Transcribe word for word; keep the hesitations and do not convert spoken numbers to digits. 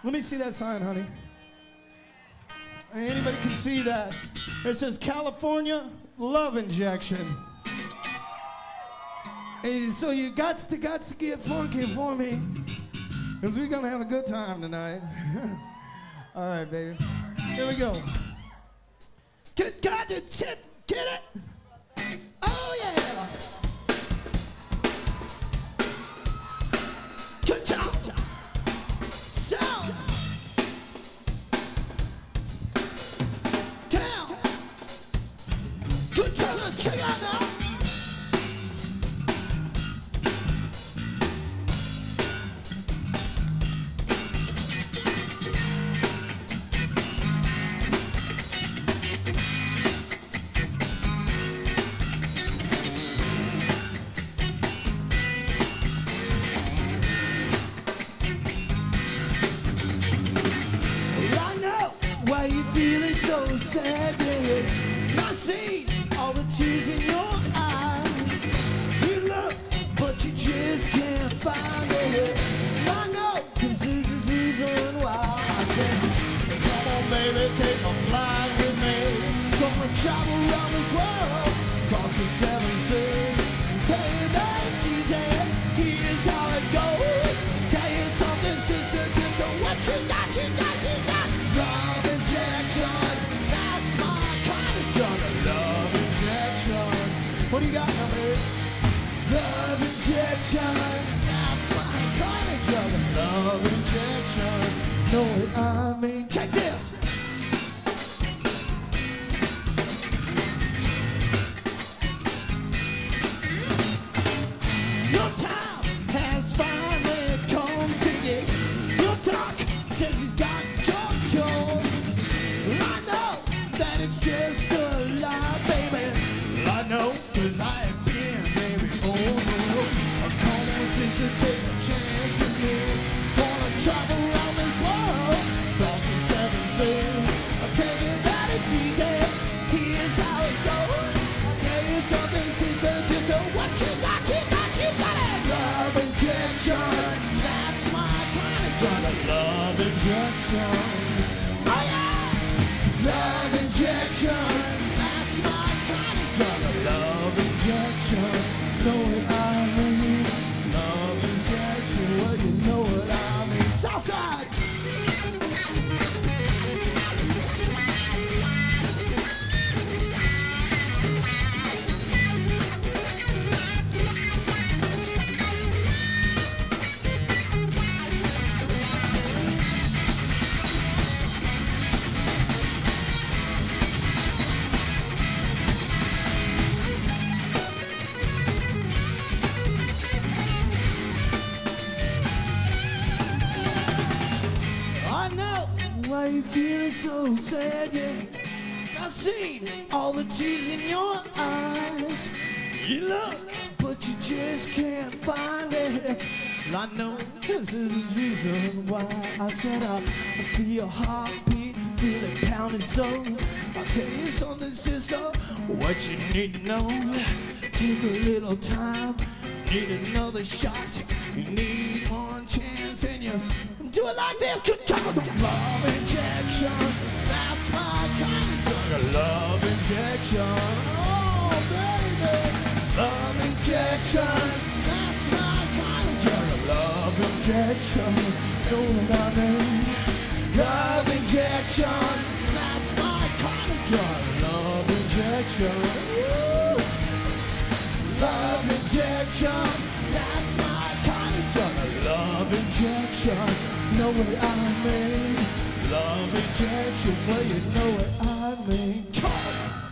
Let me see that sign, honey. Anybody can see that. It says California Love Injection. And so you got to, got to get funky for me, because we're going to have a good time tonight. All right, baby. Here we go. Get, got the tip, get it? Oh, yeah. Good job. Sound. Down. Good job. Check it out now. Why you feeling so sad? Yes, I see all the tears in your eyes. You look, but you just can't find it. I know, cause this is the reason why I said, come on baby, take a flight with me. Gonna travel around this world, cross the seven seas. Tell you that it's easy, here's how it goes. Tell you something, sister, just what you got, you got, you got. Love injection, that's my kind of drug. Love injection. What do you got now, baby? Love injection, that's my kind of drug. Love injection, know what I mean? Check this. Your time has finally come to get. Your doc says he's got it's just a lie, baby. I know, cause I have been, baby. Oh, no. Come on, sister, take a chance with me. Wanna travel around this world, cross the seven seas. I'll tell you that it's easy. Here's how it goes. I'll tell you something, sister, just what you got, you got, you got it. Love injection, that's my kind of drug. Love injection. Oh, yeah. Love injection, that's my kind of drug. Love injection, know what I mean. Love injection, well you know what I mean. Southside! Why you feeling so sad, yeah? I see all the tears in your eyes. You look, but you just can't find it. I know, cause this is the reason why I said I feel your heartbeat, feel it pounding so. I'll tell you something, sister, what you need to know. Take a little time, need another shot. You need one chance and you do it like this. Good job. Love injection, that's my kind of drug. Love injection, oh baby. Love injection, that's my kind of drug. Love injection, know what I mean. Love injection, that's my kind of drug. Love injection, woo. Love injection, that's my kind of drug. Love injection, know what I mean. Love injection, well you know what I mean. Talk.